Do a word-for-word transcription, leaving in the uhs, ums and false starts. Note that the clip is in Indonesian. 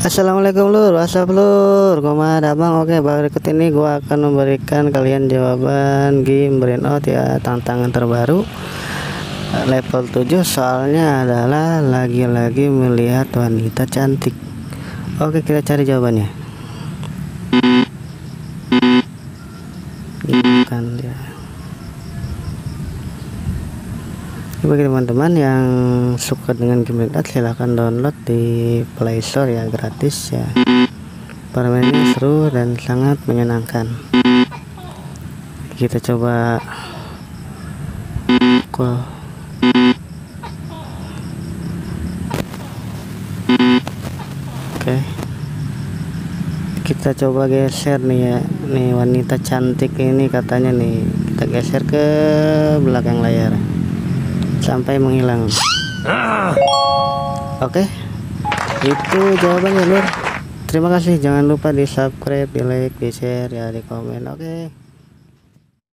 Assalamualaikum lur, WhatsApp lur, koma ada bang. Oke, berikut ini gua akan memberikan kalian jawaban game brain out ya, tantangan terbaru level tujuh. Soalnya adalah lagi-lagi melihat wanita cantik. Oke, kita cari jawabannya. Ini kan dia. Bagi teman-teman yang suka dengan game Red, silahkan download di Play Store ya, gratis ya. Permainnya seru dan sangat menyenangkan. Kita coba call. Oke, kita coba geser nih ya. Nih wanita cantik ini katanya nih, kita geser ke belakang layar sampai menghilang. Oke, itu jawabannya lur. Terima kasih, jangan lupa di subscribe, di like, di share ya, di komen. Oke.